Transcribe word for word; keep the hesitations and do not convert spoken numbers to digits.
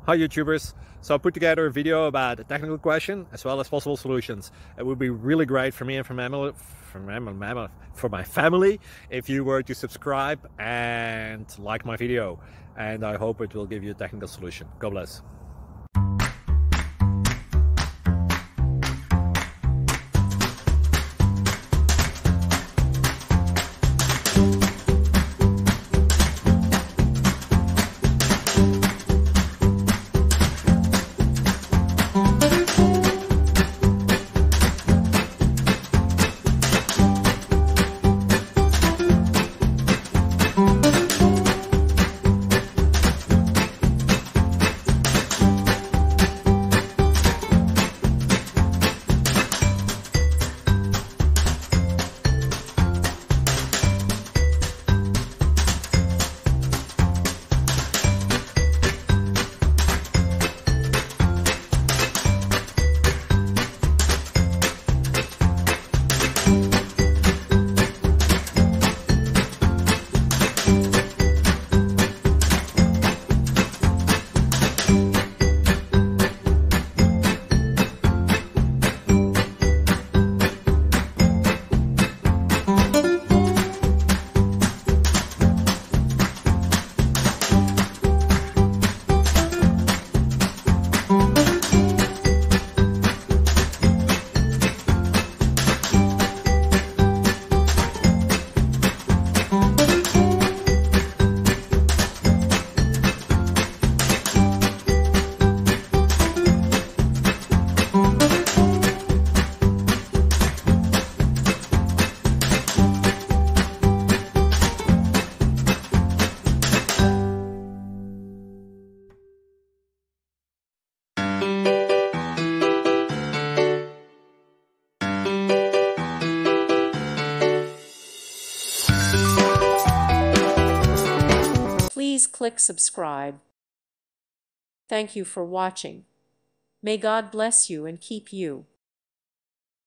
Hi YouTubers. So I put together a video about a technical question as well as possible solutions. It would be really great for me and for my family, for my, for my family if you were to subscribe and like my video. And I hope it will give you a technical solution. God bless. Please click subscribe. Thank you for watching. May God bless you and keep you.